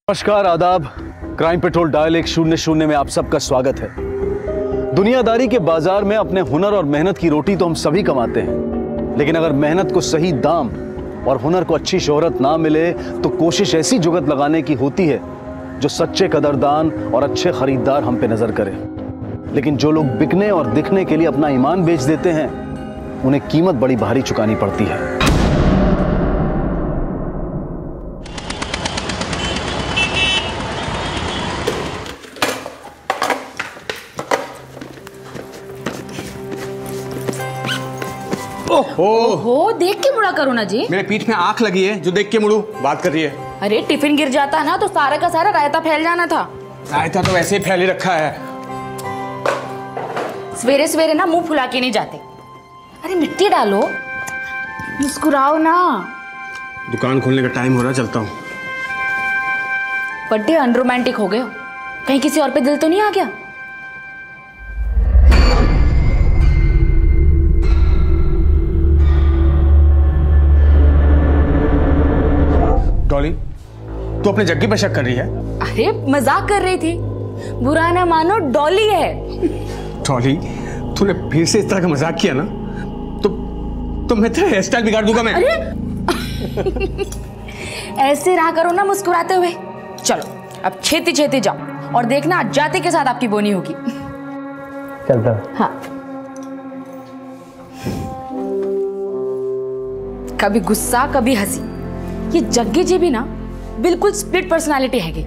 नमस्कार, आदाब। Crime petrol dial 100 में आप सबका स्वागत है। दुनियादारी के बाजार में अपने हुनर और मेहनत की रोटी तो हम सभी कमाते हैं, लेकिन अगर मेहनत को सही दाम और हुनर को अच्छी शोहरत ना मिले तो कोशिश ऐसी जुगत लगाने की होती है जो सच्चे कदरदान और अच्छे खरीदार हम पे नजर करें। लेकिन जो लोग बिकने और दिखने के लिए अपना ईमान बेच देते हैं, उन्हें कीमत बड़ी भारी चुकानी पड़ती है। ओहो, देख के मुड़ा करो ना जी। मेरे पीठ में आंख लगी है जो देख के मुड़ू बात कर रही है। अरे टिफिन गिर जाता ना तो सारा का सारा रायता फैल जाना था। रायता तो वैसे ही फैल ही रखा है। सवेरे सवेरे ना मुंह फुला के नहीं जाते। अरे मिट्टी डालो, मुस्कुराओ ना। दुकान खोलने का टाइम हो रहा, चलता हूँ। बड्डे अनरोमांटिक हो गए हो। कहीं किसी और पे दिल तो नहीं आ गया? डॉली, तू अपने जग्गी पर शक कर रही है? अरे मजाक कर रही थी। बुरा ना मानो, डॉली है। डॉली, तूने फिर से इस तरह का मजाक किया ना तो मैं तेरा हेयर स्टाइल बिगाड़ दूंगा मैं। अरे ऐसे रहा करो ना मुस्कुराते हुए। चलो अब छेती छेती जाओ और देखना जाते के साथ आपकी बोनी होगी। चलता। हाँ, कभी गुस्सा कभी हंसी। ये जग्गी जी भी ना बिल्कुल स्प्लिट पर्सनालिटी हैगी।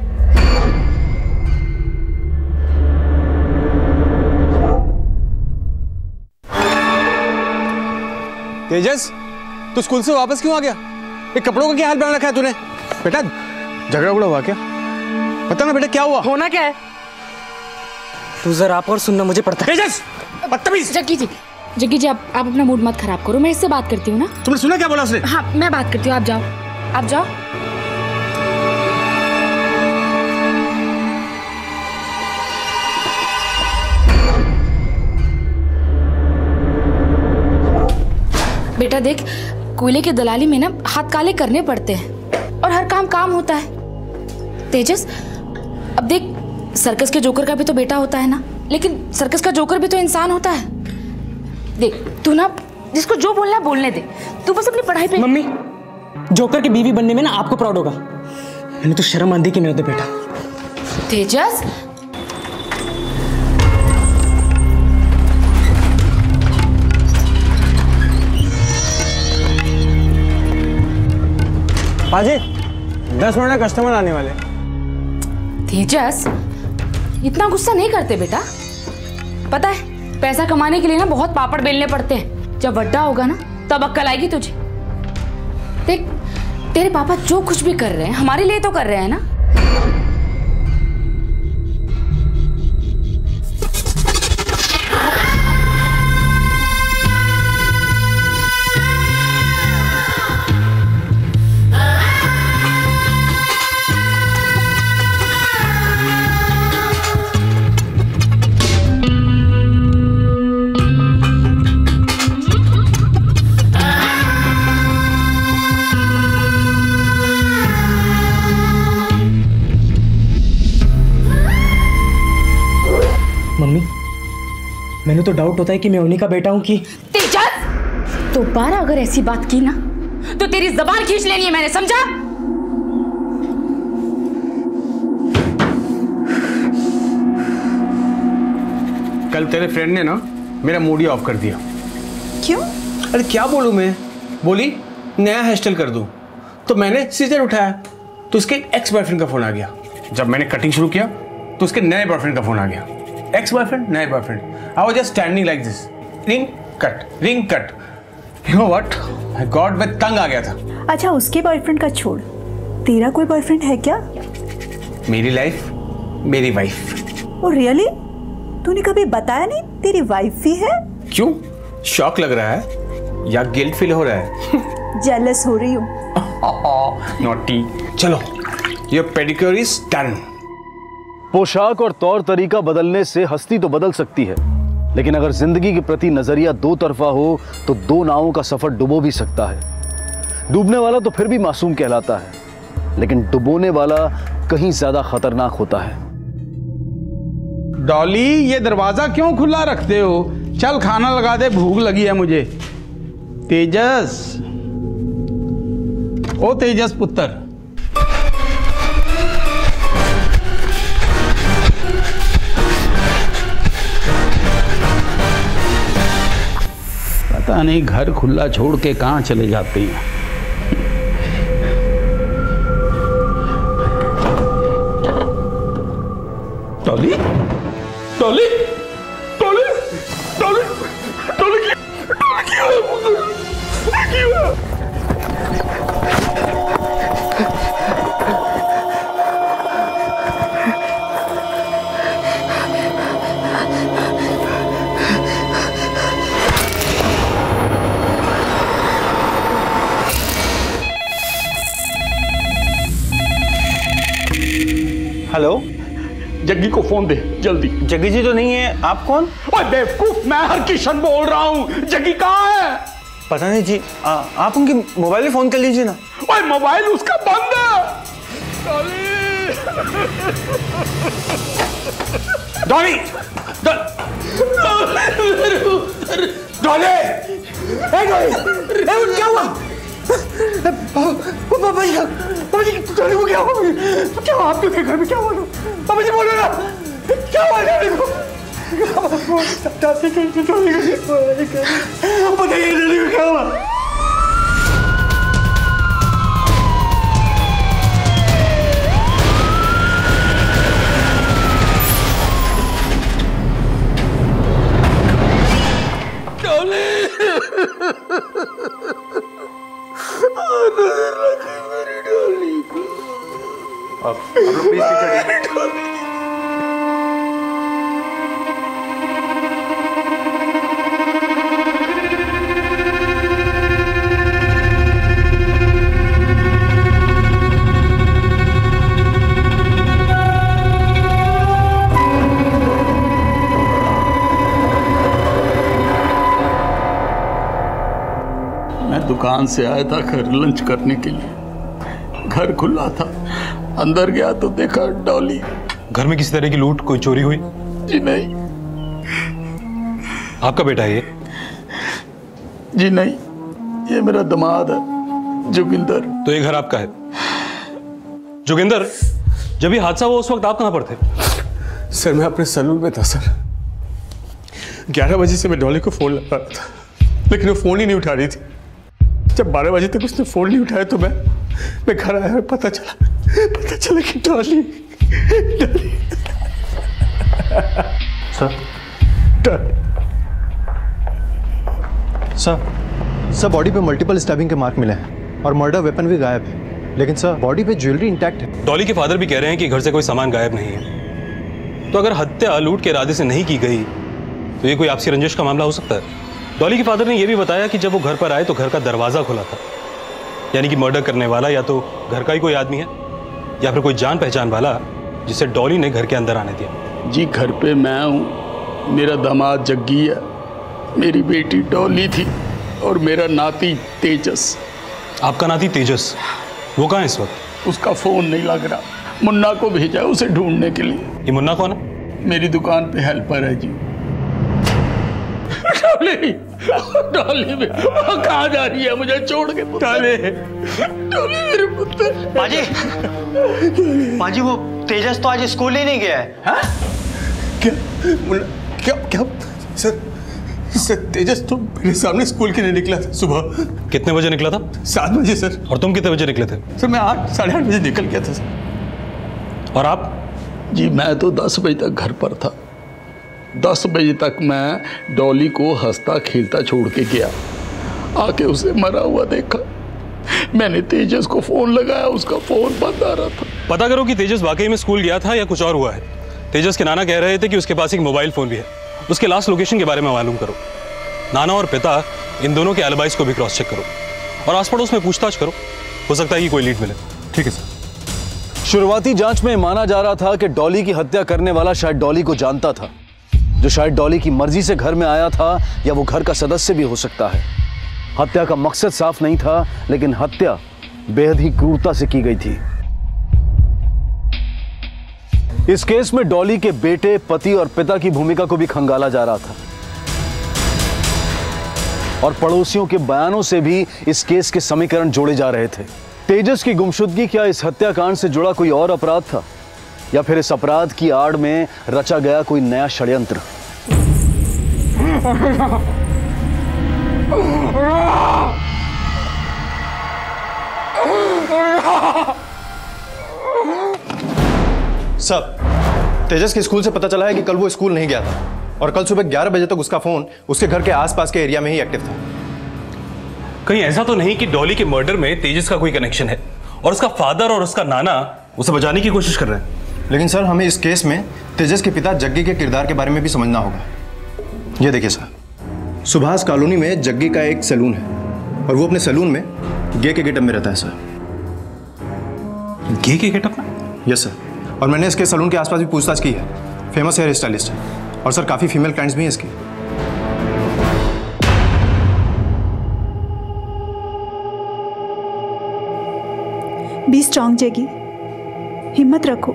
तेजस, तू स्कूल से वापस क्यों आ गया? ये कपड़ों का क्या हाल बना रखा है तूने? बेटा झगड़ा उगड़ा हुआ क्या? बता ना बेटा, क्या हुआ? होना क्या है? तू जरा आप और सुनना मुझे पड़ता है। तेजस, बदतमीज। जग्गी जी आप अपना मूड मत खराब करो। मैं इससे बात करती हूँ ना। तुमने सुना क्या बोला उसने? हाँ, मैं बात करती हूँ। आप जाओ, आप जाओ। बेटा देख, कोयले की दलाली में ना हाथ काले करने पड़ते हैं और हर काम होता है। तेजस, अब देख, सर्कस के जोकर का भी तो बेटा होता है ना, लेकिन सर्कस का जोकर भी तो इंसान होता है। देख तू ना जिसको जो बोलना है बोलने दे, तू बस अपनी पढ़ाई पे। मम्मी, जोकर की बीवी बनने में ना आपको प्राउड होगा। मैंने तो शर्म आंधी की मेरे बेटा। तेजस, पाजी, 10 मिनट में कस्टमर आने वाले। तेजस, इतना गुस्सा नहीं करते बेटा। पता है पैसा कमाने के लिए ना बहुत पापड़ बेलने पड़ते हैं। जब बड्डा होगा ना तब अक्ल आएगी तुझे। देख, तेरे पापा जो कुछ भी कर रहे हैं हमारे लिए तो कर रहे हैं ना। मम्मी, मैंने तो डाउट होता है कि मैं उन्हीं का बेटा हूँ कि। तेजस, दोबारा अगर ऐसी बात की ना तो तेरी जबान खींच लेनी है मैंने, समझा? कल तेरे फ्रेंड ने ना मेरा मूड ही ऑफ कर दिया। क्यों? अरे क्या बोलूं मैं? बोली नया हेयर स्टाइल कर दूं, तो मैंने सीजर उठाया तो उसके एक्स बॉयफ्रेंड का फोन आ गया। जब मैंने कटिंग शुरू किया तो उसके नए बॉयफ्रेंड का फोन आ गया। एक्स बॉयफ्रेंड, नए boyfriend. I was just standing like this, ring cut. You know what, I got, मैं तंग आ गया था। अच्छा, उसके बॉयफ्रेंड का छोड़, तेरा कोई बॉयफ्रेंड है क्या? मेरी लाइफ मेरी वाइफ। Oh really? तूने कभी बताया नहीं तेरी वाइफ भी है? क्यों, शॉक लग रहा है या गिल्ट फील हो रहा है? जेलस हो रही हूँ। नॉटी। चलो, योर पेडिक्योर इज डन। पोशाक और तौर तरीका बदलने से हस्ती तो बदल सकती है, लेकिन अगर जिंदगी के प्रति नजरिया दो तरफा हो तो दो नावों का सफर डुबो भी सकता है। डूबने वाला तो फिर भी मासूम कहलाता है, लेकिन डुबोने वाला कहीं ज्यादा खतरनाक होता है। डॉली, ये दरवाजा क्यों खुला रखते हो? चल खाना लगा दे, भूख लगी है मुझे। तेजस, ओ तेजस पुत्र, पता नहीं घर खुला छोड़ के कहाँ चले जाते हैं। डॉली, डॉली, डॉली, डॉली, डॉली, क्या हुआ? हेलो, जग्गी को फोन दे जल्दी। जग्गी जी तो नहीं है, आप कौन? ओए बेवकूफ, मैं हरकिशन बोल रहा हूँ। जग्गी कहाँ है? पता नहीं जी, आप उनके मोबाइल में फोन कर लीजिए ना। ओए मोबाइल उसका बंद है। डॉली, डॉली, क्या हुआ? पापा जी, डॉली को क्या हुआ? क्या हुआ आपके घर में? क्या हुआ? पापा जी बोलो ना, क्या हुआ डॉली को? बताइए डॉली को क्या हुआ? आप लोग प्लीज पीछे। मैं दुकान से आया था घर लंच करने के लिए। घर खुला था, अंदर गया तो देखा डॉली। घर में किसी तरह की लूट, कोई चोरी हुई? जी नहीं। आपका बेटा है ये? जी नहीं, ये मेरा दामाद है जोगिंदर। तो ये घर आपका है? जोगिंदर, जब ये हादसा हुआ उस वक्त आप कहां पर थे? सर मैं अपने सैलून में था सर। 11 बजे से मैं डॉली को फोन लगा रहा था, लेकिन वो फोन ही नहीं उठा रही थी। जब 12 बजे तक उसने फोन नहीं उठाया तो मैं घर आया और पता चला कि डॉली सर बॉडी पे मल्टीपल स्टैबिंग के मार्क मिले हैं और मर्डर वेपन भी गायब है, लेकिन सर बॉडी पे ज्वेलरी इंटैक्ट है। डॉली के फादर भी कह रहे हैं कि घर से कोई सामान गायब नहीं है। तो अगर हत्या लूट के इरादे से नहीं की गई तो ये कोई आपसी रंजिश का मामला हो सकता है। डॉली के फादर ने यह भी बताया कि जब वो घर पर आए तो घर का दरवाजा खुला था, यानी कि मर्डर करने वाला या तो घर का ही कोई आदमी है या फिर कोई जान पहचान वाला जिसे डॉली ने घर के अंदर आने दिया। जी घर पे मैं हूँ, मेरा दामाद जग्गी है, मेरी बेटी डॉली थी और मेरा नाती तेजस। आपका नाती तेजस, वो कहाँ है इस वक्त? उसका फोन नहीं लग रहा, मुन्ना को भेजा है उसे ढूंढने के लिए। ये मुन्ना कौन है? मेरी दुकान पे हेल्पर है जी। डॉली, डॉली में कहाँ जा रही है? मुझे छोड़ के। डॉली, डॉली मेरे पुत्र। पाजी वो तेजस तो आज स्कूल ही नहीं गया है। हाँ? क्या सर तेजस तो मेरे सामने स्कूल के लिए निकला था सुबह। कितने बजे निकला था? 7 बजे सर। और तुम कितने बजे निकले थे? सर मैं 8, साढ़े 8 बजे निकल गया था सर। और आप? जी मैं तो 10 बजे तक घर पर था। 10 बजे तक मैं डॉली को हंसता खेलता छोड़ के गया, आके उसे मरा हुआ देखा। मैंने तेजस को फोन लगाया, उसका फोन बंद आ रहा था। पता करो कि तेजस वाकई में स्कूल गया था या कुछ और हुआ है। तेजस के नाना कह रहे थे कि उसके पास एक मोबाइल फोन भी है। उसके लास्ट लोकेशन के बारे में मालूम करो। नाना और पिता इन दोनों के एलिबाइज को भी क्रॉस चेक करो और आस पड़ोस में पूछताछ करो, हो सकता है कि कोई लीड मिले। ठीक है सर। शुरुआती जांच में माना जा रहा था कि डॉली की हत्या करने वाला शायद डॉली को जानता था, जो शायद डॉली की मर्जी से घर में आया था, या वो घर का सदस्य भी हो सकता है। हत्या का मकसद साफ नहीं था, लेकिन हत्या बेहद ही क्रूरता से की गई थी। इस केस में डॉली के बेटे, पति और पिता की भूमिका को भी खंगाला जा रहा था और पड़ोसियों के बयानों से भी इस केस के समीकरण जोड़े जा रहे थे। तेजस की गुमशुदगी क्या इस हत्याकांड से जुड़ा कोई और अपराध था या फिर इस अपराध की आड़ में रचा गया कोई नया षड्यंत्र? सर, तेजस के स्कूल से पता चला है कि कल वो स्कूल नहीं गया था और कल सुबह 11 बजे तक उसका फोन उसके घर के आसपास के एरिया में ही एक्टिव था। कहीं ऐसा तो नहीं कि डॉली के मर्डर में तेजस का कोई कनेक्शन है और उसका फादर और उसका नाना उसे बचाने की कोशिश कर रहे हैं? लेकिन सर, हमें इस केस में तेजस के पिता जग्गी के किरदार के बारे में भी समझना होगा। ये देखिए सर, सुभाष कॉलोनी में जग्गी का एक सैलून है और वो अपने सैलून में गे के गेटअप में रहता है सर। गे के गेटअप में? यस सर, और मैंने इसके सैलून के आसपास भी पूछताछ की है। फेमस हेयर स्टाइलिस्ट है और सर काफ़ी फीमेल क्लाइंट्स भी हैं इसके। बी स्ट्रॉन्ग जग्गी, हिम्मत रखो।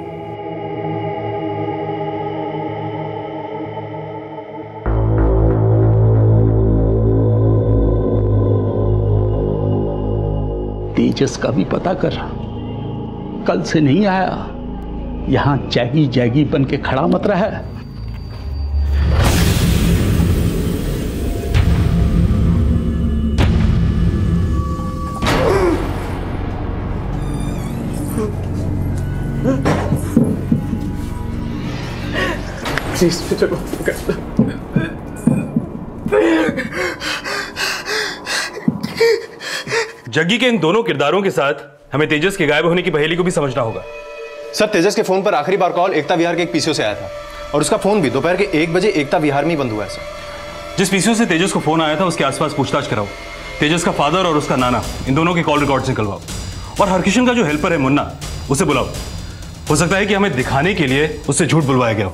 तेजस का भी पता कर, कल से नहीं आया। यहां जैगी जैगी बन के खड़ा मत रहा। चलो जग्गी के इन दोनों किरदारों के साथ हमें तेजस के गायब होने की पहेली को भी समझना होगा। सर, तेजस के फोन पर आखिरी बार कॉल एकता विहार के एक पीसीओ से आया था और उसका फोन भी दोपहर के 1 बजे एकता विहार में ही बंद हुआ है सर। जिस पीसीओ से तेजस को फोन आया था उसके आसपास पूछताछ कराओ। तेजस का फादर और उसका नाना, इन दोनों के कॉल रिकॉर्ड निकलवाओ और हरकिशन का जो हेल्पर है मुन्ना, उसे बुलाओ। हो सकता है कि हमें दिखाने के लिए उससे झूठ बुलवाया गया हो।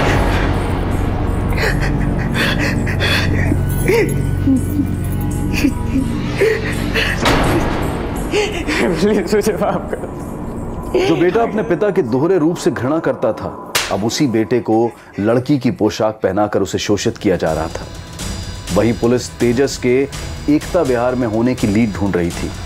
जो बेटा अपने पिता के दोहरे रूप से घृणा करता था, अब उसी बेटे को लड़की की पोशाक पहनाकर उसे शोषित किया जा रहा था। वही पुलिस तेजस के एकता विहार में होने की लीड ढूंढ रही थी।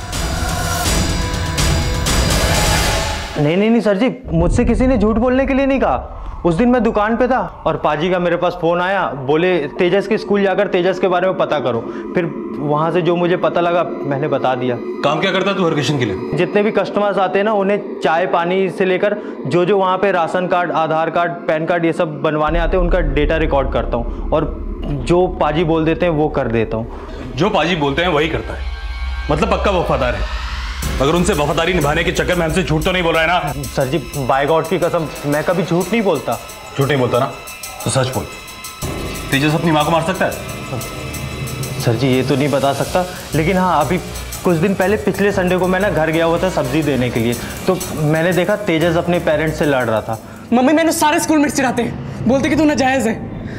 नहीं सर जी, मुझसे किसी ने झूठ बोलने के लिए नहीं कहा। उस दिन मैं दुकान पे था और पाजी का मेरे पास फ़ोन आया, बोले तेजस के स्कूल जाकर तेजस के बारे में पता करो। फिर वहाँ से जो मुझे पता लगा मैंने बता दिया। काम क्या करता तू हरकिशन के लिए? जितने भी कस्टमर्स आते हैं ना, उन्हें चाय पानी से लेकर जो वहाँ पे ration card, Aadhaar card, PAN card ये सब बनवाने आते हैं, उनका डेटा रिकॉर्ड करता हूँ और जो पाजी बोल देते हैं वो कर देता हूँ। जो पाजी बोलते हैं वही करता है, मतलब पक्का वफादार है। अगर उनसे वफादारी निभाने के चक्कर में हमसे झूठ तो नहीं बोल रहा है ना? सर जी, बाय गॉड की कसम, मैं कभी झूठ नहीं बोलता। झूठ नहीं बोलता ना तो सच बोल। तेजस अपनी माँ को मार सकता है? सर जी, ये तो नहीं बता सकता, लेकिन हाँ, अभी कुछ दिन पहले पिछले संडे को मैं ना घर गया हुआ था सब्जी देने के लिए, तो मैंने देखा तेजस अपने पेरेंट्स से लड़ रहा था। मम्मी मैंने सारे स्कूल में चिढ़ाते हैं, बोलते कि तू नाजायज है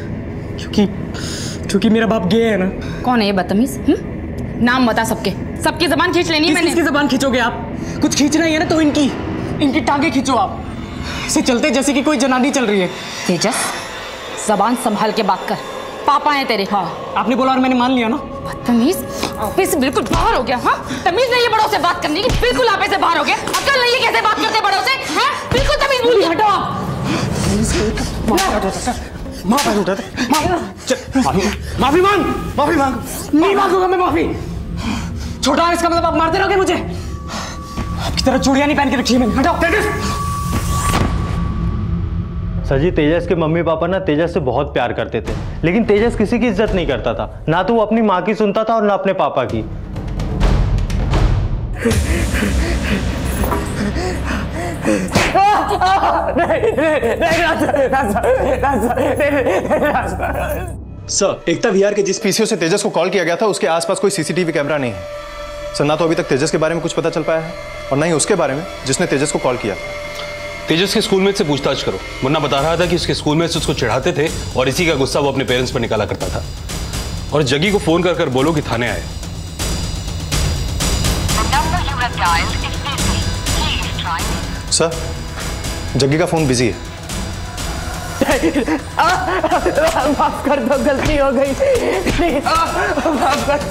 क्योंकि मेरा बाप गे है ना। कौन है ये बदतमीज? नाम बता सबके जबान खींच लेनी है मैंने। किसकी जबान खींचोगे आप? कुछ खींचना ही है ना तो इनकी टांगे खींचो आप। इसे चलते जैसे कि कोई जनानी चल रही है। तेजस, जबान संभाल के बात कर, पापा है तेरे। हाँ, आपने बोला और मैंने मान लिया ना। बदतमीज, आप से बिल्कुल बाहर हो गया। हाँ, तमीज नहीं है बड़ों से बात करने की, बिल्कुल आप से बाहर हो गया। अकल नहीं है कैसे बात करते बड़ों से? हैं? बिल्कुल तमीज भूल गए। हटो आप। माफी मांग। नहीं मांगूंगा मैं माफी। छोटा है इसका मतलब आप मारते रहोगे मुझे? आपकी तरह चूड़ियां नहीं पहन के रखी है मैंने। हटाओ। सर जी, तेजस के मम्मी पापा ना तेजस से बहुत प्यार करते थे, लेकिन तेजस किसी की इज्जत नहीं करता था, ना तो वो अपनी माँ की सुनता था और ना अपने पापा की। सर, एकता विहार के जिस पीसीओ से तेजस को कॉल किया गया था उसके आसपास कोई सीसीटीवी कैमरा नहीं है सर। ना तो अभी तक तेजस के बारे में कुछ पता चल पाया है और ना ही उसके बारे में जिसने तेजस को कॉल किया था। तेजस के स्कूलमेट से पूछताछ करो। मुन्ना बता रहा था कि उसके स्कूलमेट्स उसको चिढ़ाते थे और इसी का गुस्सा वो अपने पेरेंट्स पर निकाला करता था। और जग्गी को फोन कर बोलो कि थाने आए। सर, जग्गी का फोन बिजी है माफ कर दो, गलती हो गई, प्लीज माफ कर।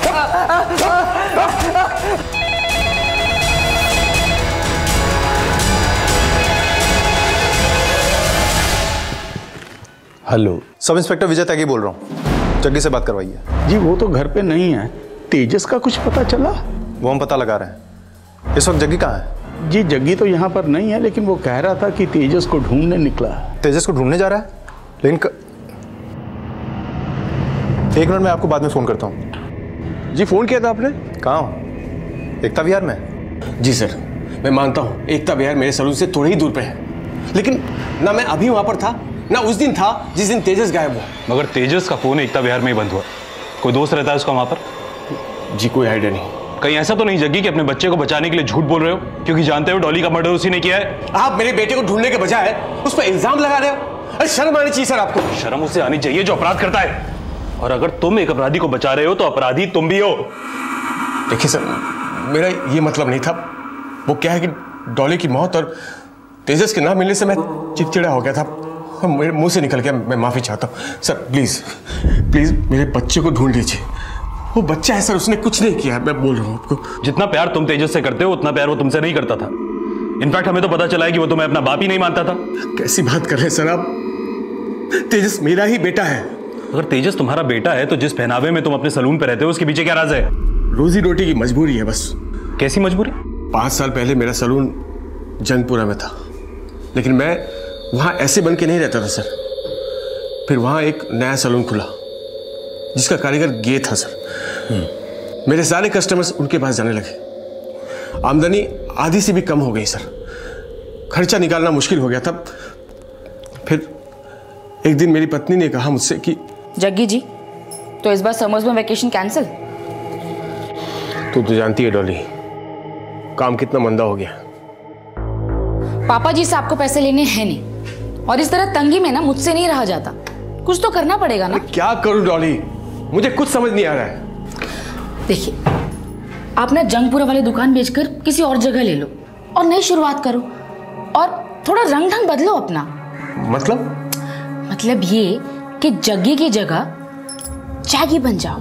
हेलो, सब इंस्पेक्टर विजय त्यागी बोल रहा हूँ। जग्गी से बात करवाइए। जी वो तो घर पे नहीं है। तेजस का कुछ पता चला? वो हम पता लगा रहे हैं। इस वक्त जग्गी कहाँ है? जी जग्गी तो यहाँ पर नहीं है, लेकिन वो कह रहा था कि तेजस को ढूंढने निकला। तेजस को ढूंढने जा रहा है? लेकिन एक मिनट में आपको बाद में फोन करता हूँ। जी फोन किया था आपने? कहाँ हो? एकता विहार में? जी सर, मैं मानता हूँ एकता विहार मेरे सलून से थोड़ी ही दूर पे है, लेकिन ना मैं अभी वहां पर था ना उस दिन था जिस दिन तेजस गायब हुआ। मगर तेजस का फोन एकता विहार में ही बंद हुआ। कोई दोस्त रहता है उसका वहां पर? जी कोई आइडिया नहीं। कहीं ऐसा तो नहीं जग्गी कि अपने बच्चे को बचाने के लिए झूठ बोल रहे हो, क्योंकि जानते हो डॉली का मर्डर उसी ने किया है। आप मेरे बेटे को ढूंढने के बजाय उस पर इल्जाम लगा रहे हो। अरे शर्म आनी चाहिए सर आपको। शर्म उसे आनी चाहिए जो अपराध करता है, और अगर तुम एक अपराधी को बचा रहे हो तो अपराधी तुम भी हो। देखिए सर, मेरा ये मतलब नहीं था। वो क्या है कि डॉली की मौत और तेजस के ना मिलने से मैं चिड़चिड़ा हो गया था, मेरे मुंह से निकल गया। मैं माफी चाहता हूँ सर। प्लीज प्लीज मेरे बच्चे को ढूंढ लीजिए। वो बच्चा है सर, उसने कुछ नहीं किया है, मैं बोल रहा हूँ आपको। जितना प्यार तुम तेजस से करते हो उतना प्यार वो तुमसे नहीं करता था। इनफैक्ट हमें तो पता चला है कि वो तुम्हें अपना बाप ही नहीं मानता था। कैसी बात कर रहे हैं सर आप? तेजस मेरा ही बेटा है। अगर तेजस तुम्हारा बेटा है तो जिस पहनावे में तुम अपने सलून पे रहते हो उसके पीछे क्या राज है? रोजी रोटी की मजबूरी है बस। कैसी मजबूरी? 5 साल पहले मेरा सलून जंगपुरा में था, लेकिन मैं वहां ऐसे बन के नहीं रहता था सर। फिर वहां एक नया सलून खुला जिसका कारीगर गे था सर। मेरे सारे कस्टमर्स उनके पास जाने लगे। आमदनी आधी से भी कम हो गई सर। खर्चा निकालना मुश्किल हो गया था। फिर एक दिन मेरी पत्नी ने कहा मुझसे कि जग्गी जी, तो इस बार समर्स में वैकेशन कैंसिल? तू तो जानती है डॉली, काम कितना मंदा हो गया। पापा जी से आपको पैसे लेने हैं नहीं, और इस तरह तंगी में ना मुझसे नहीं रहा जाता। कुछ तो करना पड़ेगा ना। क्या करूं डॉली, मुझे कुछ समझ नहीं आ रहा है। देखिए, आप ना जंगपुरा वाली दुकान बेचकर किसी और जगह ले लो और नई शुरुआत करो, और थोड़ा रंग ढंग बदलो अपना। मतलब ये कि जग्गी की जगह जैगी बन जाओ।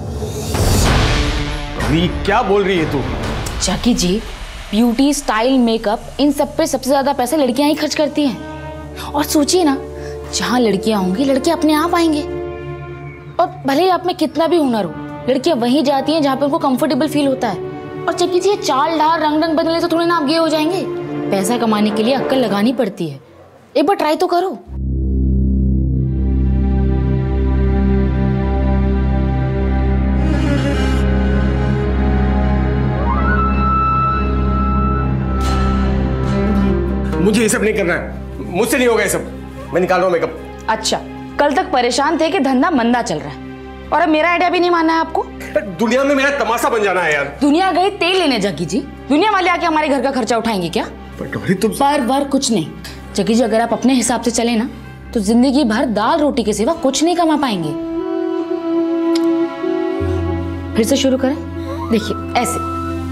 अभी क्या बोल रही है तू? Jaggi ji, beauty, style, makeup, इन सब पे सबसे ज्यादा पैसे लड़कियां ही खर्च करती हैं। और सोचिए ना, जहां लड़कियां होंगी लड़के अपने आप आएंगे। और भले ही आप में कितना भी हुनर हो, लड़कियां वहीं जाती हैं जहां पे उनको कंफर्टेबल फील होता है। और जग्गी जी, ये चाल ढाल रंग ढंग बदलने से थोड़ी ना आप गे हो जाएंगे। पैसा कमाने के लिए अक्ल लगानी पड़ती है। एक बार ट्राई तो करो। मुझे ये सब नहीं करना है, मुझसे नहीं होगा ये सब। मैं निकाल रहा हूँ मेकअप। अच्छा, कल तक परेशान थे कि धंधा मंदा चल रहा है, और अब मेरा आइडिया भी नहीं मानना है आपको? दुनिया में मेरा तमाशा बन जाना है यार। दुनिया गई तेल लेने जग्गी जी। दुनिया वाले आके हमारे घर का खर्चा उठाएंगे क्या? पर कुछ नहीं जग्गी जी, अगर आप अपने हिसाब से चले ना तो जिंदगी भर दाल रोटी के सिवा कुछ नहीं कमा पाएंगे। फिर से शुरू करें। देखिए ऐसे।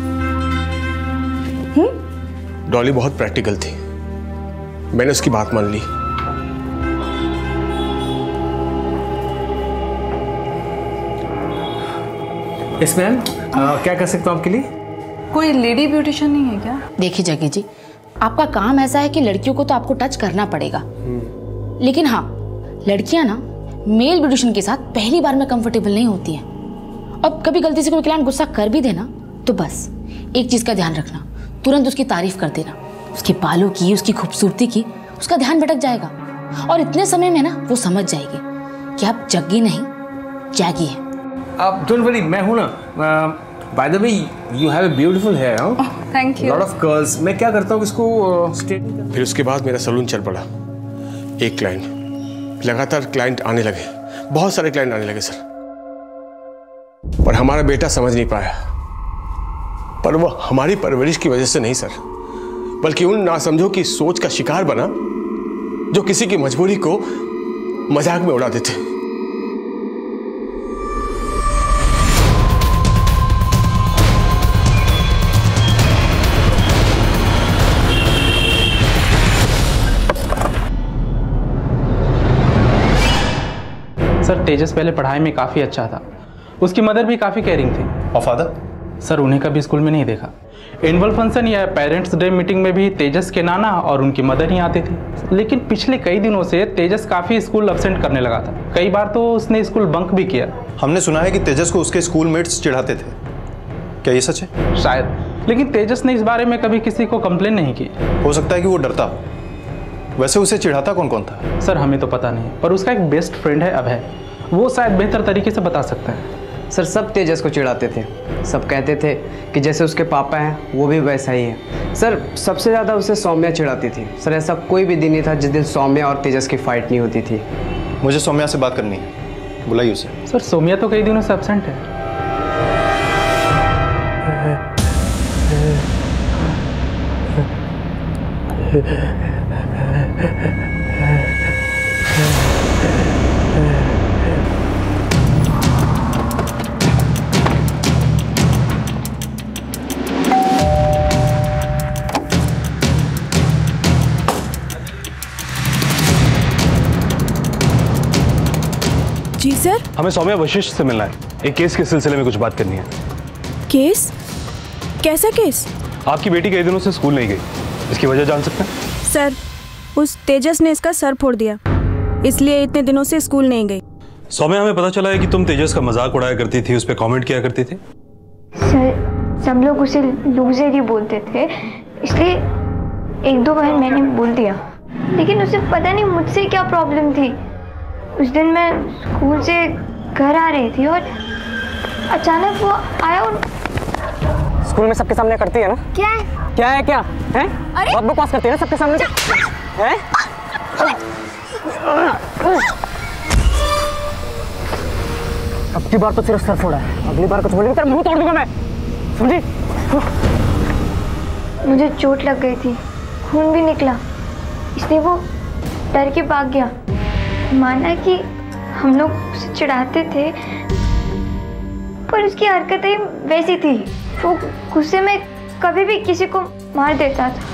डॉली बहुत प्रैक्टिकल थी, मैंने उसकी बात मान ली। यस मैम, क्या कर सकता हूँ आपके लिए? कोई लेडी ब्यूटिशियन नहीं है क्या? देखिए जग्गी जी, आपका काम ऐसा है कि लड़कियों को तो आपको टच करना पड़ेगा, लेकिन हाँ, लड़कियां ना मेल ब्यूटिशियन के साथ पहली बार में कंफर्टेबल नहीं होती हैं। अब कभी गलती से कोई क्लाइंट गुस्सा कर भी देना तो बस एक चीज का ध्यान रखना, तुरंत उसकी तारीफ कर देना। उसके बालों की, उसकी खूबसूरती की उसका ध्यान भटक जाएगा, और इतने समय में ना वो समझ जाएगी कि आप जग्गी नहीं जैगी है। आप डोंट वरी, मैं हूं ना। By the way, you have a beautiful hair. Thank you. Lot of curls. मैं क्या करता हूँ इसको स्ट्रेट। फिर उसके बाद मेरा सलून चल पड़ा। एक क्लाइंट, लगातार क्लाइंट आने लगे, बहुत सारे क्लाइंट आने लगे सर। पर हमारा बेटा समझ नहीं पाया। पर वो हमारी परवरिश की वजह से नहीं सर, बल्कि उन नासमझों की सोच का शिकार बना जो किसी की मजबूरी को मजाक में उड़ा देते। सर तेजस पहले पढ़ाई में काफ़ी अच्छा था, उसकी मदर भी काफ़ी केयरिंग थी। और फादर? सर उन्हें कभी स्कूल में नहीं देखा। एनुअल फंक्शन या पेरेंट्स डे मीटिंग में भी तेजस के नाना और उनकी मदर ही आते थे। लेकिन पिछले कई दिनों से तेजस काफ़ी स्कूल अब्सेंट करने लगा था, कई बार तो उसने स्कूल बंक भी किया। हमने सुना है कि तेजस को उसके स्कूलमेट्स चिढ़ाते थे, क्या ये सच है? शायद, लेकिन तेजस ने इस बारे में कभी किसी को कंप्लेन नहीं की। हो सकता है कि वो डरता हो। वैसे उसे चिढ़ाता कौन कौन था? सर हमें तो पता नहीं, पर उसका एक बेस्ट फ्रेंड है अभय, वो शायद बेहतर तरीके से बता सकता है। सर सब तेजस को चिढ़ाते थे, सब कहते थे कि जैसे उसके पापा हैं वो भी वैसा ही है। सर सबसे ज़्यादा उसे सौम्या चिढ़ाती थी। सर ऐसा कोई भी दिन नहीं था जिस दिन सौम्या और तेजस की फाइट नहीं होती थी। मुझे सौम्या से बात करनी है, बुलाइए उसे। सर सौम्या तो कई दिनों से एब्सेंट है। जी सर। हमें सौम्या वशिष्ठ से मिलना है, एक केस के सिलसिले में कुछ बात करनी है। केस? कैसा केस? आपकी बेटी कई दिनों से स्कूल नहीं गई, इसकी वजह जान सकते हैं? सर उस तेजस ने इसका सर फोड़ दिया, इसलिए इतने दिनों से स्कूल नहीं गई। सौम्या हमें पता चला है कि तुम तेजस का मजाक उड़ाया करती थी, उस पर कमेंट किया करती थी। सर सब लोग उसे लूजर ही बोलते थे, इसलिए एक दो बार मैंने बोल दिया, लेकिन उसे पता नहीं मुझसे क्या प्रॉब्लम थी। उस दिन मैं स्कूल से घर आ रही थी और अचानक वो आया और स्कूल में सबके सामने करती है ना? क्या है? क्या है क्या है? अरे बहुत बकवास करती है ना सबके सामने है? अब की बार तो सिर्फ सर फोड़ा है, अगली बार कुछ बोलेंगे तेरा मुंह तोड़ दूंगा मैं, समझी? मुझे चोट लग गई थी, खून भी निकला, इसलिए वो डर के भाग गया। माना कि हम लोग उसे चिढ़ाते थे, पर उसकी हरकतें वैसी थी, वो गुस्से में कभी भी किसी को मार देता था।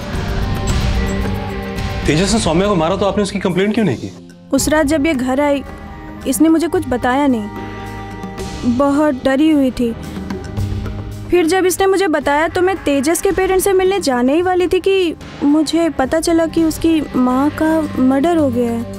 तेजस ने सौम्या को मारा तो आपने उसकी कंप्लेंट क्यों नहीं की? उस रात जब ये घर आई इसने मुझे कुछ बताया नहीं, बहुत डरी हुई थी। फिर जब इसने मुझे बताया तो मैं तेजस के पेरेंट्स से मिलने जाने ही वाली थी कि मुझे पता चला कि उसकी माँ का मर्डर हो गया है।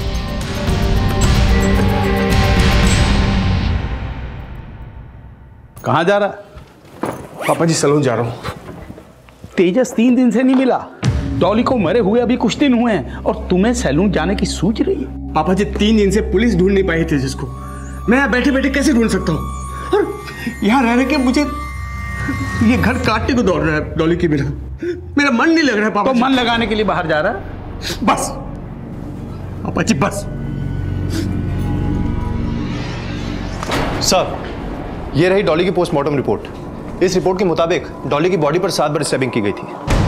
कहाँ जा रहा? पापा जी सैलून जा रहा हूँ। तेजस 3 दिन से नहीं मिला, डॉली को मरे हुए अभी कुछ दिन हुए हैं और तुम्हें सैलून जाने की सोच रही है? पापा जी 3 दिन से पुलिस ढूंढ नहीं पाई तेजस को, मैं यहाँ बैठे बैठे कैसे ढूंढ सकता हूँ? और यहाँ रह रहे के मुझे ये घर काटने को दौड़ रहा है डॉली की बिना, मेरा मन नहीं लग रहा है पापा। तो मन लगाने के लिए बाहर जा रहा है? बस पापा जी बस। सर ये रही डॉली की पोस्टमार्टम रिपोर्ट। इस रिपोर्ट के मुताबिक डॉली की बॉडी पर 7 बार स्टैबिंग की गई थी।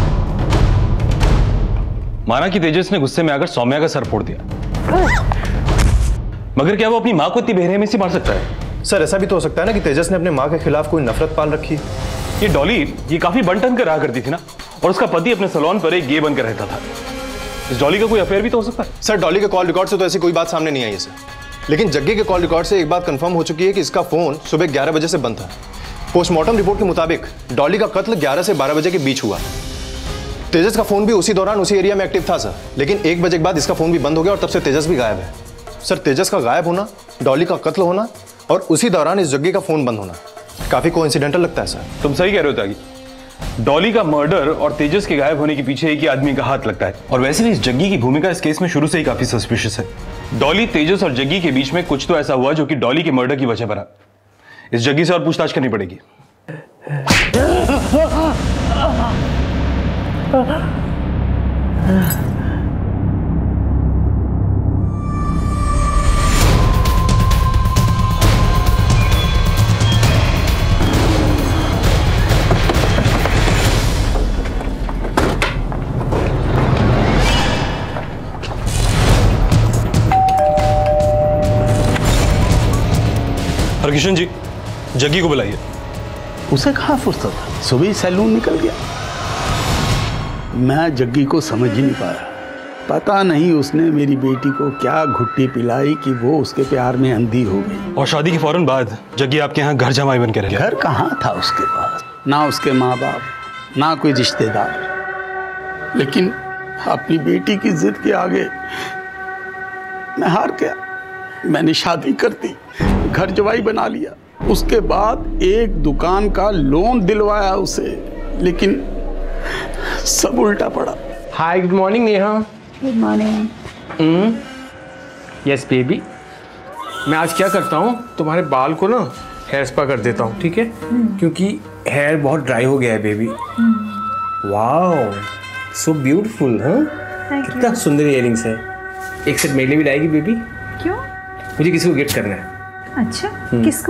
माना कि तेजस ने गुस्से में आकर सौम्या का सर फोड़ दिया, मगर क्या वो अपनी मां को इतनी बेरहमी से मार सकता है? सर ऐसा भी तो हो सकता है ना कि तेजस ने अपने मां के खिलाफ कोई नफरत पाल रखी है। ये डॉली ये काफी बन-ठन कर रहा करती थी ना, और उसका पति अपने सैलून पर एक गे बनकर रहता था। इस डॉली का कोई अफेयर भी तो हो सकता है। सर डॉली के कॉल रिकॉर्ड से तो ऐसी कोई बात सामने नहीं आई है सर, लेकिन जग्गी के कॉल रिकॉर्ड से एक बात कंफर्म हो चुकी है कि इसका फोन सुबह 11 बजे से बंद था। पोस्टमार्टम रिपोर्ट के मुताबिक डॉली का कत्ल 11 से 12 बजे के बीच हुआ। तेजस का फोन भी उसी दौरान उसी एरिया में एक्टिव था सर, लेकिन 1 बजे के बाद इसका फोन भी बंद हो गया और तब से तेजस भी गायब है। सर तेजस का गायब होना, डॉली का कत्ल होना और उसी दौरान इस जग्गी का फोन बंद होना काफी कोइंसिडेंटल लगता है सर। तुम सही कह रहे हो त्यागी, डॉली का मर्डर और तेजस के गायब होने के पीछे एक ही आदमी का हाथ लगता है। और वैसे भी इस जग्गी की भूमिका इस केस में शुरू से ही काफी सस्पिशियस है। डॉली, तेजस और जग्गी के बीच में कुछ तो ऐसा हुआ जो कि डॉली के मर्डर की वजह बना। इस जग्गी से और पूछताछ करनी पड़ेगी। हरकिशन जी, जग्गी को बुलाइए। उसे कहाँ फुर्सत, सुबह ही सैलून निकल गया। मैं जग्गी को समझ ही नहीं पाया। पता नहीं उसने मेरी बेटी को क्या घुट्टी पिलाई कि वो उसके प्यार में अंधी हो गई। और शादी के फौरन बाद जग्गी आपके यहाँ घर जमाई बन के रह घर कहाँ था उसके पास, ना उसके माँ बाप ना कोई रिश्तेदार। लेकिन अपनी बेटी की जिद के आगे मैं हार गया। मैंने शादी कर दी, घर जवाई बना लिया। उसके बाद एक दुकान का लोन दिलवाया उसे, लेकिन सब उल्टा पड़ा। Hi, good morning Neha. Good morning. Yes baby, मैं आज क्या करता हूँ, तुम्हारे बाल को ना हेयर स्पा कर देता हूँ, ठीक है? क्योंकि हेयर बहुत ड्राई हो गया है बेबी। Wow, so beautiful. हाँ, कितना सुंदर इयररिंग्स है। एक सेट मेरे लिए भी लाएगी बेबी? क्यों? मुझे किसी को गिफ्ट करना है। अच्छा, किसको?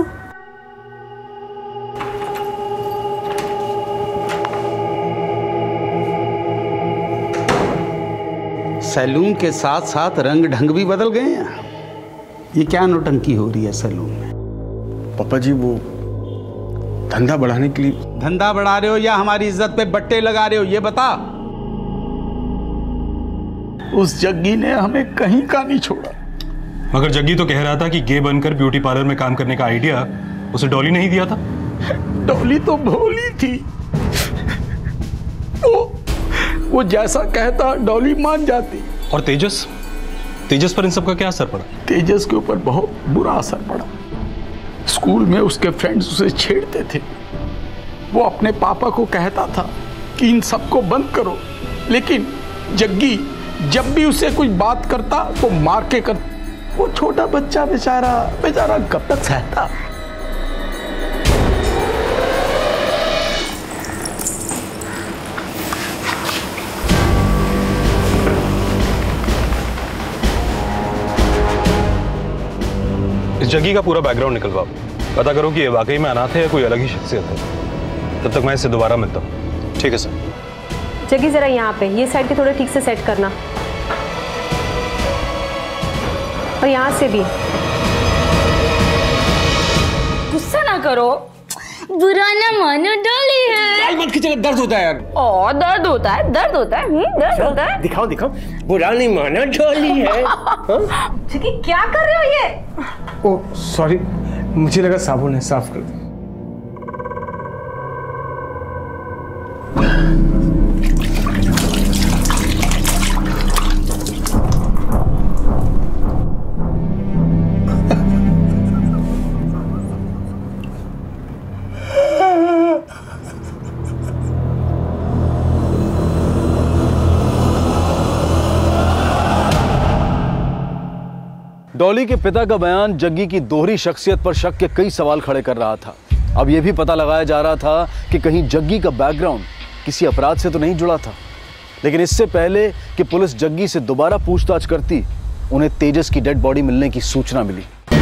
सैलून के साथ साथ रंग ढंग भी बदल गए हैं। ये क्या नौटंकी हो रही है सैलून में? पापा जी, वो धंधा बढ़ाने के लिए। धंधा बढ़ा रहे हो या हमारी इज्जत पे बट्टे लगा रहे हो, ये बता। उस जग्गी ने हमें कहीं का नहीं छोड़ा। मगर जग्गी तो कह रहा था कि गे बनकर ब्यूटी पार्लर में काम करने का आइडिया उसे डॉली ने ही दिया था। डॉली तो भोली थी, वो जैसा कहता डॉली मान जाती। और तेजस पर इन सब का क्या असर पड़ा? तेजस के ऊपर बहुत बुरा असर पड़ा। स्कूल में उसके फ्रेंड्स उसे छेड़ते थे। वो अपने पापा को कहता था कि इन सबको बंद करो, लेकिन जग्गी जब भी उसे कुछ बात करता तो मार के कर। वो छोटा बच्चा बेचारा कब तक सहता। इस जग्गी का पूरा बैकग्राउंड निकलवाओ, पता करो कि ये वाकई में अनाथ है या कोई अलग ही शख्सियत है। तब तक मैं इससे दोबारा मिलता हूँ। ठीक है सर। जग्गी जरा यहाँ पे ये साइड के थोड़े ठीक से सेट करना, और यहाँ से भी। गुस्सा ना करो, बुरा ना मानो, डॉली है। मत खींचो, दर्द होता है यार। ओ, दर्द होता है, दर्द होता है, दर्द होता है। दिखाओ, बुरा नहीं मानो, डॉली है। जग्गी क्या कर रहे हो ये? ओह सॉरी, मुझे लगा साबुन है, साफ कर दो। डॉली के पिता का बयान जग्गी की दोहरी शख्सियत पर शक के कई सवाल खड़े कर रहा था। अब यह भी पता लगाया जा रहा था कि कहीं जग्गी का बैकग्राउंड किसी अपराध से तो नहीं जुड़ा था। लेकिन इससे पहले कि पुलिस जग्गी से दोबारा पूछताछ करती, उन्हें तेजस की डेड बॉडी मिलने की सूचना मिली।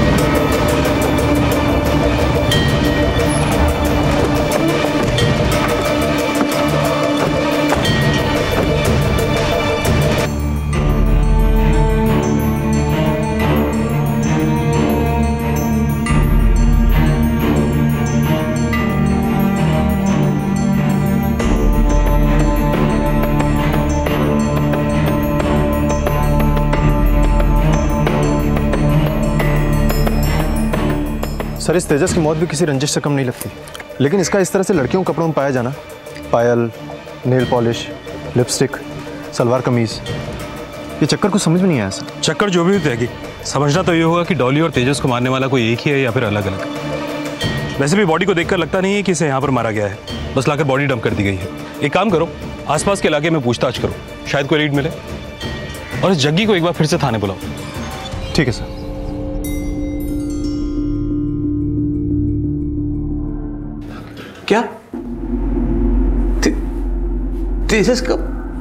सर, इस तेजस की मौत भी किसी रंजिश से कम नहीं लगती। लेकिन इसका इस तरह से लड़कियों के कपड़ों में पाया जाना, पायल, nail polish, lipstick, salwar kameez, ये चक्कर कुछ समझ में नहीं आया सर। चक्कर जो भी रहेगी, समझना तो ये होगा कि डॉली और तेजस को मारने वाला कोई एक ही है या फिर अलग अलग। वैसे भी बॉडी को देखकर लगता नहीं है कि इसे यहाँ पर मारा गया है, बस लाकर बॉडी डंप कर दी गई है। एक काम करो, आसपास के इलाके में पूछताछ करो, शायद कोई लीड मिले। और इस जग्गी को एक बार फिर से थाने बुलाओ। ठीक है सर। क्या तेजस का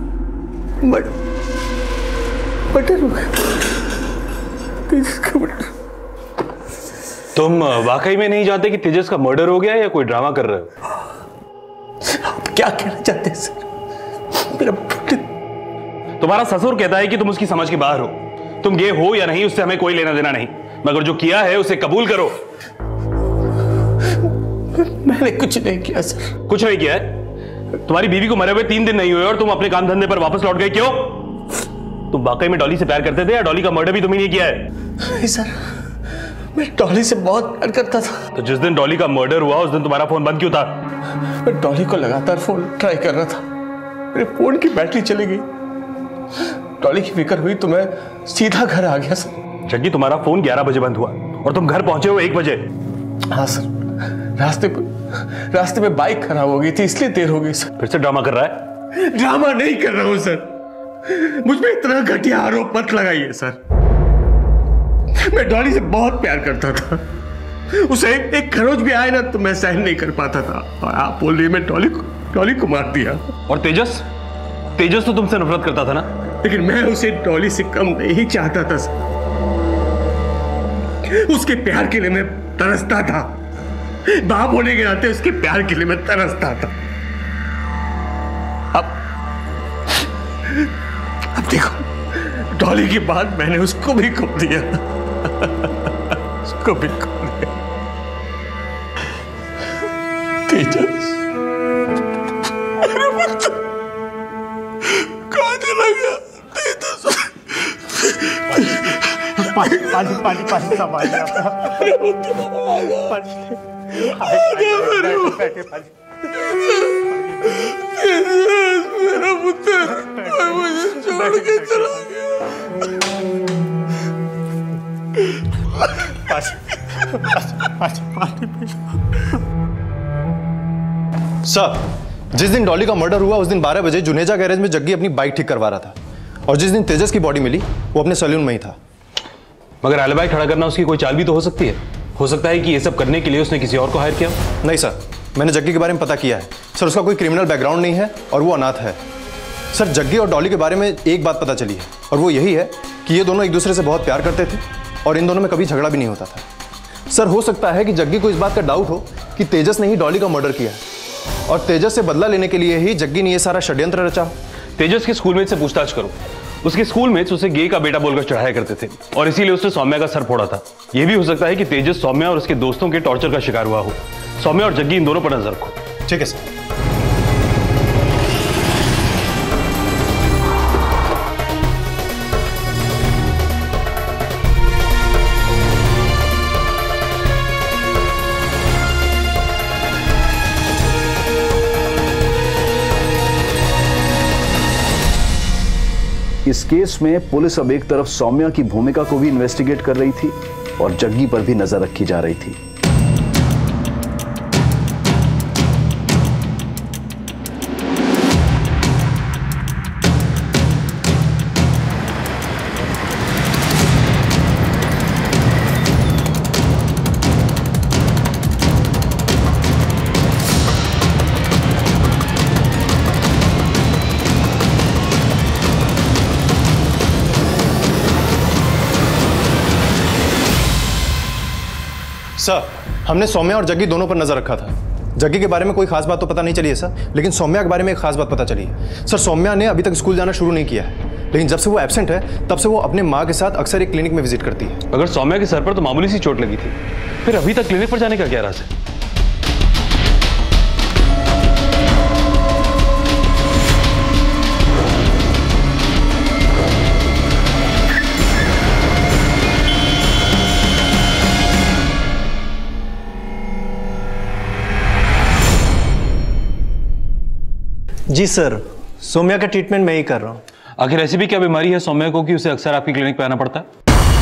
मर्डर हो गया? तेजस का मर्डर? तुम वाकई में नहीं जानते कि तेजस का मर्डर हो गया या कोई ड्रामा कर रहे हो? आप क्या कहना चाहते हैं सर? मेरा तुम्हारा ससुर कहता है कि तुम उसकी समझ के बाहर हो। तुम गे हो या नहीं, उससे हमें कोई लेना देना नहीं, मगर जो किया है उसे कबूल करो। मैंने कुछ नहीं किया सर। कुछ नहीं किया है? तुम्हारी बीवी को मरे हुए 3 दिन नहीं हुए और तुम अपने काम धंधे पर वापस लौट गए, क्यों? तुम वाकई में डॉली से प्यार करते थे या डॉली का मर्डर भी तुमने किया है? नहीं सर, मैं डॉली से बहुत प्यार करता था। तो जिस दिन डॉली का मर्डर हुआ उस दिन तुम्हारा फोन बंद क्यों था? मैं डॉली को लगातार फोन ट्राई कर रहा था, मेरे फोन की बैटरी चली गई। डॉली की फिक्र हुई तो मैं सीधा घर आ गया सर। जग्गी, तुम्हारा फोन 11 बजे बंद हुआ और तुम घर पहुंचे हो 1 बजे। हाँ सर, रास्ते में बाइक खराब हो गई थी इसलिए देर हो गई सर। फिर से ड्रामा कर रहा है? ड्रामा नहीं कर रहा हूं सर, मुझ पे इतना घटिया आरोप मत लगाइए सर। मैं डॉली से बहुत प्यार करता था, उसे एक खरोच भी आए ना तो मैं सहन नहीं कर पाता था, और आप बोल रही मैं डॉली को मार दिया। और तेजस तो तुमसे नफरत करता था ना? लेकिन मैं उसे डॉली से कम नहीं चाहता था सर। उसके प्यार के लिए मैं तरसता था, बाप होने के नाते उसके प्यार के लिए मैं तरसता था। अब देखो, डॉली के बाद मैंने उसको भी खो दिया, उसको भी खो दिया। तेजस, कहाँ चला गया तेजस? पानी संभालिए मेरा पुत्र मुझे छोड़ के चला गया। सर, जिस दिन डॉली का मर्डर हुआ उस दिन 12 बजे जुनेजा गैरेज में जग्गी अपनी बाइक ठीक करवा रहा था, और जिस दिन तेजस की बॉडी मिली वो अपने सैलून में ही था। मगर एलिबाई खड़ा करना उसकी कोई चाल भी तो हो सकती है। हो सकता है कि ये सब करने के लिए उसने किसी और को हायर किया। नहीं सर, मैंने जग्गी के बारे में पता किया है सर, उसका कोई क्रिमिनल बैकग्राउंड नहीं है और वो अनाथ है। सर, जग्गी और डॉली के बारे में एक बात पता चली है और वो यही है कि ये दोनों एक दूसरे से बहुत प्यार करते थे और इन दोनों में कभी झगड़ा भी नहीं होता था। सर, हो सकता है कि जग्गी को इस बात का डाउट हो कि तेजस ने ही डॉली का मर्डर किया है और तेजस से बदला लेने के लिए ही जग्गी ने ये सारा षड्यंत्र रचा। तेजस के स्कूलमेट से पूछताछ करो। उसके स्कूलमेट्स उसे गे का बेटा बोलकर चढ़ाया करते थे और इसीलिए उसने सौम्या का सर फोड़ा था। यह भी हो सकता है कि तेजस सौम्या और उसके दोस्तों के टॉर्चर का शिकार हुआ हो। सौम्या और जग्गी इन दोनों पर नजर रखो। ठीक है सर। इस केस में पुलिस अब एक तरफ सौम्या की भूमिका को भी इन्वेस्टिगेट कर रही थी और जग्गी पर भी नजर रखी जा रही थी। सर, हमने सौम्या और जग्गी दोनों पर नजर रखा था। जग्गी के बारे में कोई खास बात तो पता नहीं चली है सर, लेकिन सौम्या के बारे में एक खास बात पता चली है। सर, सौम्या ने अभी तक स्कूल जाना शुरू नहीं किया है, लेकिन जब से वो एब्सेंट है तब से वो अपने माँ के साथ अक्सर एक क्लिनिक में विजिट करती है। अगर सौम्या के सर पर तो मामूली सी चोट लगी थी, फिर अभी तक क्लिनिक पर जाने का क्या राज है? जी सर, सौम्या का ट्रीटमेंट मैं ही कर रहा हूँ। आखिर ऐसी भी क्या बीमारी है सौम्या को कि उसे अक्सर आपकी क्लिनिक पे आना पड़ता है?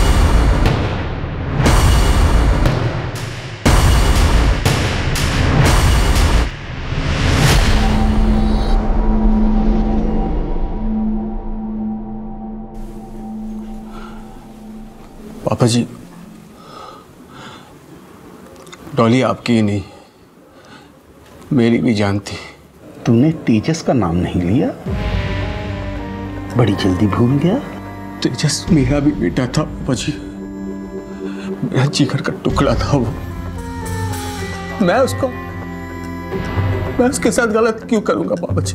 पापा जी, डॉली आपकी ही नहीं मेरी भी जान थी। तूने तेजस का नाम नहीं लिया, बड़ी जल्दी भूल गया। तेजस मेरा भी बेटा था पापा जी, मेरा जिगर का टुकड़ा था वो। मैं उसके साथ गलत क्यों करूंगा पापा जी?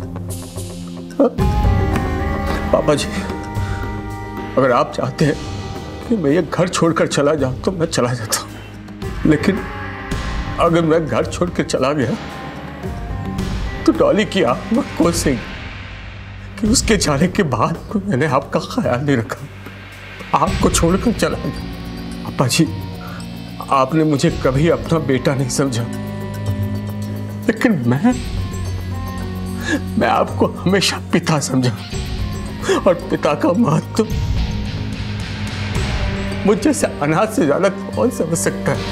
पापा जी, अगर आप चाहते हैं कि मैं ये घर छोड़कर चला जाऊं तो मैं चला जाता हूं, लेकिन अगर मैं घर छोड़ के चला गया तो डॉली की आत्मा कोसेगी, कि उसके जाने के बाद मैंने आपका ख्याल नहीं रखा, आपको छोड़कर चला गया। अप्पा जी, आपने मुझे कभी अपना बेटा नहीं समझा, लेकिन मैं आपको हमेशा पिता समझा, और पिता का महत्व मुझ जैसे अनाथ से ज्यादा कौन समझ सकता है।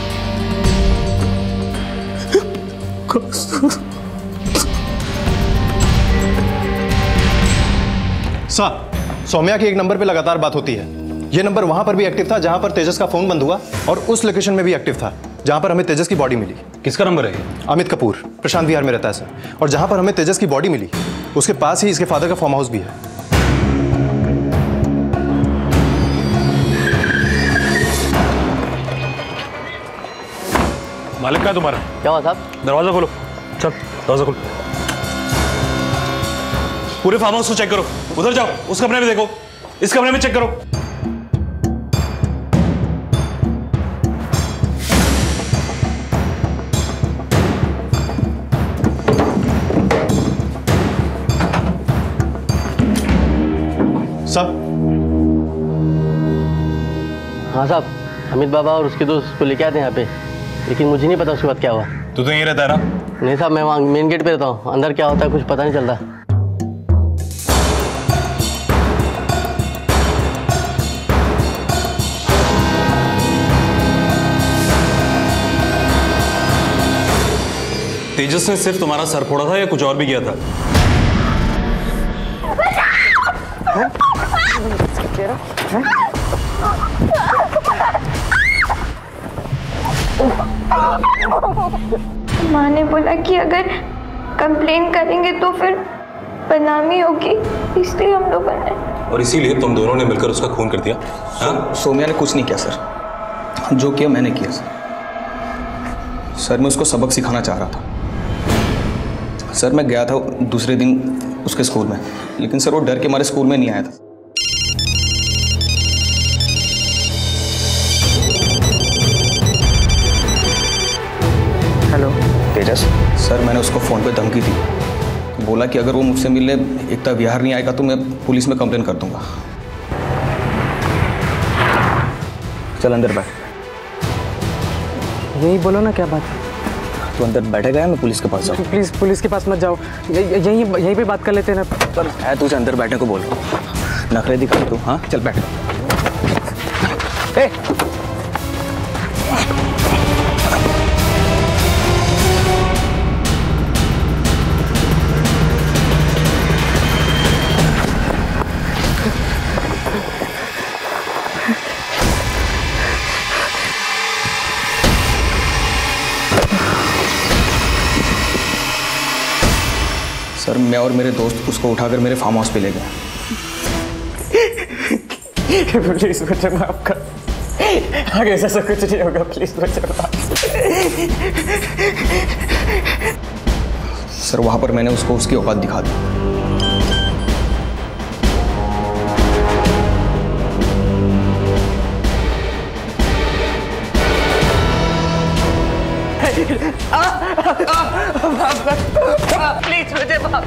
सर, सौम्या की एक नंबर पे लगातार बात होती है। ये नंबर वहां पर भी एक्टिव था जहां पर तेजस का फोन बंद हुआ, और उस लोकेशन में भी एक्टिव था जहां पर हमें तेजस की बॉडी मिली। किसका नंबर है? अमित कपूर, प्रशांत विहार में रहता है सर। और जहां पर हमें तेजस की बॉडी मिली उसके पास ही इसके फादर का फार्म हाउस भी है। मालिक का तुम्हारा क्या हुआ साहब? दरवाजा खोलो, चल दरवाजा खोलो। पूरे फार्म हाउस को चेक करो, उधर जाओ, उस कमरे में देखो, इस कमरे में चेक करो। साहब। हाँ साहब, अमित बाबा और उसके दोस्त उसको लेके आते हैं यहाँ पे, लेकिन मुझे नहीं पता उसके बाद क्या हुआ। तू तो यहीं रहता है ना? नहीं साहब, मैं वहाँ मेन गेट पे रहता हूँ, अंदर क्या होता है कुछ पता नहीं चलता। तेजस ने सिर्फ तुम्हारा सर फोड़ा था या कुछ और भी किया था? माँ ने बोला कि अगर कंप्लेन करेंगे तो फिर बदनामी होगी, इसलिए हम लोगों ने। और इसीलिए तुम दोनों ने मिलकर उसका खून कर दिया? हाँ? सौम्या ने कुछ नहीं किया सर, जो किया मैंने किया सर। सर, मैं उसको सबक सिखाना चाह रहा था। सर, मैं गया था दूसरे दिन उसके स्कूल में, लेकिन सर वो डर के मारे स्कूल में नहीं आया था। हेलो तेजस। सर, मैंने उसको फ़ोन पे धमकी दी, बोला कि अगर वो मुझसे मिलने एकता विहार नहीं आएगा तो मैं पुलिस में कंप्लेन कर दूंगा। चल अंदर बैठ। यही बोलो ना, क्या बात है? तू अंदर बैठेगा या मैं पुलिस के पास जाऊँ? प्लीज़ पुलिस के पास मत जाओ, यहीं पे बात कर लेते हैं ना। पर मैं तुझे अंदर बैठने को बोल रहा हूँ, नखरे दिखा तू। हाँ चल बैठ। ए! सर, मैं और मेरे दोस्त उसको उठाकर मेरे फार्म हाउस पे ले गए। प्लीज मुझे माफ कर, आगे ऐसा कुछ नहीं होगा, प्लीज मुझे माफ। सर, वहां पर मैंने उसको उसकी औकात दिखा दी। प्लीज मुझे माफ।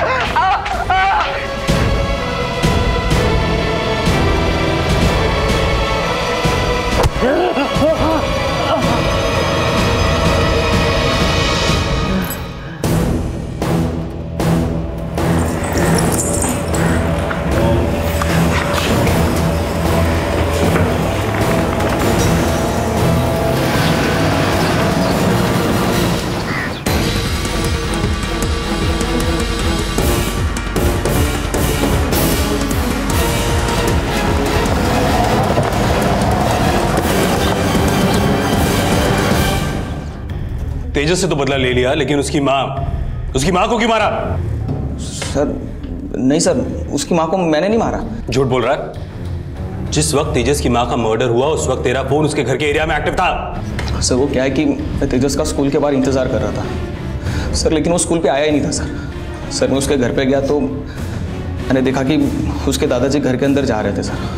तेजस से तो बदला ले लिया, लेकिन उसकी माँ को क्यों मारा? सर नहीं सर, उसकी माँ को मैंने नहीं मारा। झूठ बोल रहा है। जिस वक्त तेजस की माँ का मर्डर हुआ उस वक्त तेरा फोन उसके घर के एरिया में एक्टिव था। सर वो क्या है कि मैं तेजस का स्कूल के बाहर इंतजार कर रहा था सर, लेकिन वो स्कूल पे आया ही नहीं था सर। सर मैं उसके घर पे गया तो मैंने देखा कि उसके दादाजी घर के अंदर जा रहे थे सर,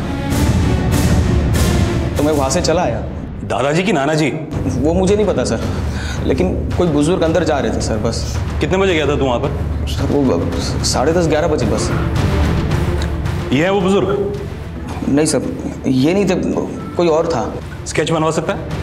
तो मैं वहाँ से चला आया। दादाजी की नाना जी? वो मुझे नहीं पता सर, लेकिन कोई बुजुर्ग अंदर जा रहे थे सर बस। कितने बजे गया था तू वहाँ पर? सर वो 10:30-11 बजे बस। ये है वो बुजुर्ग? नहीं सर, ये नहीं थे, कोई और था। स्केच बनवा सकता है?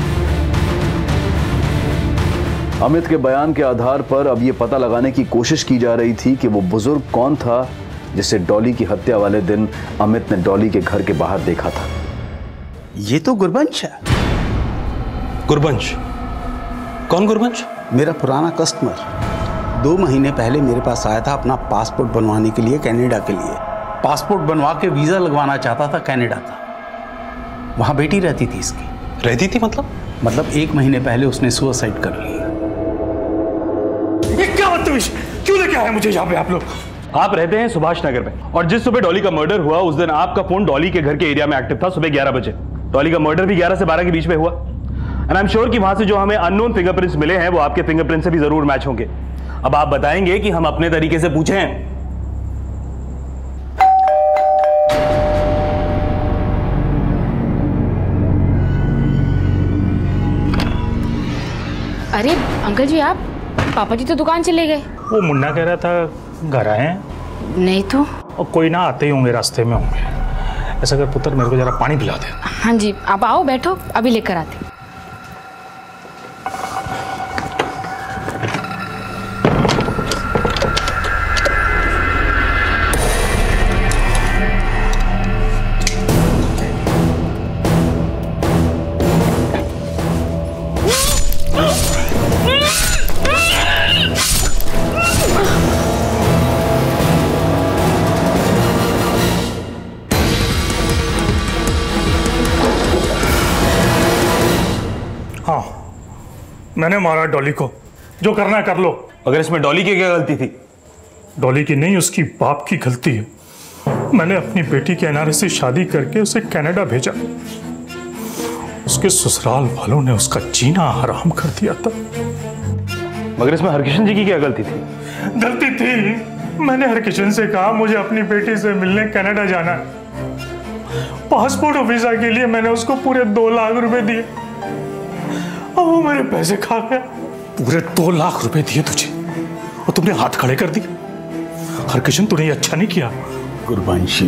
अमित के बयान के आधार पर अब ये पता लगाने की कोशिश की जा रही थी कि वो बुजुर्ग कौन था जिसे डॉली की हत्या वाले दिन अमित ने डॉली के घर के बाहर देखा था। ये तो गुरबंश है। गुरबंश? कौन गुरबंश? मेरा पुराना कस्टमर 2 महीने पहले मेरे पास आया था अपना पासपोर्ट बनवाने के लिए कनाडा के लिए। पासपोर्ट बनवा के वीजा लगवाना चाहता था कनाडा का। वहां बेटी रहती थी इसकी। रहती थी मतलब 1 महीने पहले उसने सुसाइड कर लिया। ये क्या बदतमीज, क्यों लेके आए मुझे यहाँ पे आप लोग? आप रहते हैं सुभाष नगर में और जिस सुबह डॉली का मर्डर हुआ उस दिन आपका फोन डॉली के घर के एरिया में एक्टिव था सुबह 11 बजे। डॉली का मर्डर भी 11 से 12 के बीच में हुआ एंड आई एम श्योर कि वहां से जो हमें अननोन फिंगरप्रिंट्स मिले हैं वो आपके फिंगरप्रिंट से भी जरूर मैच होंगे। अब आप बताएंगे कि हम अपने तरीके से पूछें। अरे अंकल जी, आप? पापा जी तो दुकान चले गए। वो मुन्ना कह रहा था घर आए हैं। नहीं तो। और कोई ना आते ही होंगे, रास्ते में होंगे। ऐसा कर पुत्र, मेरे को जरा पानी पिला दे। हाँ जी, आप आओ, बैठो, अभी लेकर आते। मैंने मारा डॉली को, जो करना है कर लो। अगर इसमें डॉली की क्या गलती थी? डॉली की नहीं, उसकी बाप की गलती है। मैंने अपनी बेटी के एनआरए से शादी करके उसे कनाडा भेजा। उसके ससुराल वालों ने उसका जीना हराम कर दिया था। मगर इसमें हरकिशन जी की क्या गलती थी? गलती थी। मैंने हरकिशन से कहा मुझे अपनी बेटी से मिलने कनाडा जाना है। पासपोर्ट और वीजा के लिए मैंने उसको पूरे 2 लाख रुपए दिए। वो मेरे पैसे खा गया। पूरे 2 लाख रुपए दिए तुझे और तुमने हाथ खड़े कर दिए। हरकिशन, तूने ये अच्छा नहीं किया। गुरबंशी,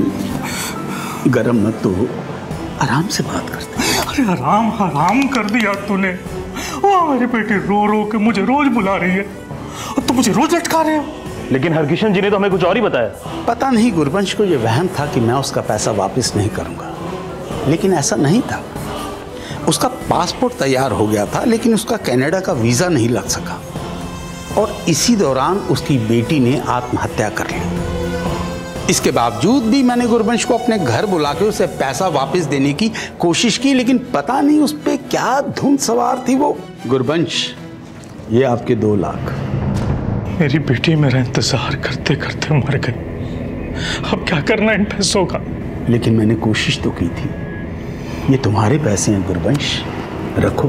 गरम मत तो, आराम से बात करते। अरे हराम कर दिया तूने। वो मेरी बेटी रो रो के मुझे रोज बुला रही है और तुम मुझे रोज लटका रहे हो। लेकिन हरकिशन जी ने तो हमें कुछ और ही बताया। पता नहीं गुरबंश को ये वहम था कि मैं उसका पैसा वापस नहीं करूंगा, लेकिन ऐसा नहीं था। उसका पासपोर्ट तैयार हो गया था लेकिन उसका कनाडा का वीजा नहीं लग सका और इसी दौरान उसकी बेटी ने आत्महत्या कर ली। इसके बावजूद भी मैंने गुरबंश को अपने घर बुला के उसे पैसा वापस देने की कोशिश की, लेकिन पता नहीं उस पे क्या धुन सवार थी वो। गुरबंश, ये आपके 2 लाख। मेरी बेटी मेरा इंतजार करते करते मर गई। अब क्या करना इन पैसों का? लेकिन मैंने कोशिश तो की थी। ये तुम्हारे पैसे हैं गुरबंश, रखो।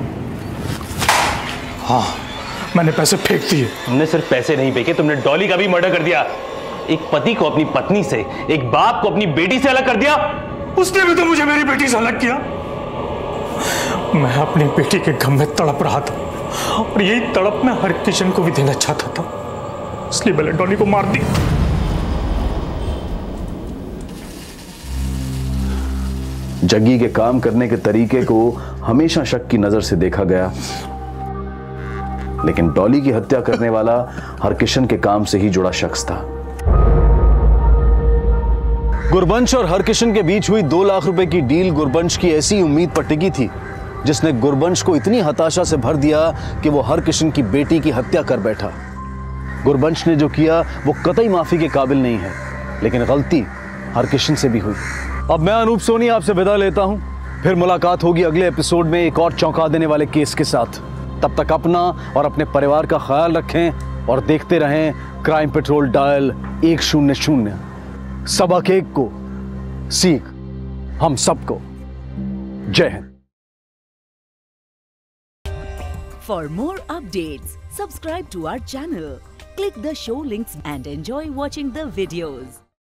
हाँ, मैंने पैसे फेंक दिए। तुमने सिर्फ पैसे नहीं फेंके, तुमने डॉली का भी मर्डर कर दिया। एक पति को अपनी पत्नी से, एक बाप को अपनी बेटी से अलग कर दिया। उसने भी तो मुझे मेरी बेटी से अलग किया। मैं अपनी बेटी के गम में तड़प रहा था और यही तड़प मैं हरकिशन को भी देना चाहता था, इसलिए मैंने डॉली को मार दिया। जग्गी के काम करने के तरीके को हमेशा शक की नजर से देखा गया, लेकिन डॉली की हत्या करने वाला हरकिशन के काम से ही जुड़ा शख्स था। गुरबंश और हरकिशन के बीच हुई 2 लाख रुपए की डील गुरबंश की ऐसी उम्मीद पर टिकी थी जिसने गुरबंश को इतनी हताशा से भर दिया कि वो हरकिशन की बेटी की हत्या कर बैठा। गुरबंश ने जो किया वो कतई माफी के काबिल नहीं है, लेकिन गलती हरकिशन से भी हुई। अब मैं अनूप सोनी आपसे विदा लेता हूं, फिर मुलाकात होगी अगले एपिसोड में एक और चौंका देने वाले केस के साथ। तब तक अपना और अपने परिवार का ख्याल रखें और देखते रहें क्राइम पेट्रोल डायल 100। सबक एक को सीख हम सबको। जय Hind. For more updates, subscribe to our channel, click the show links and enjoy watching the videos.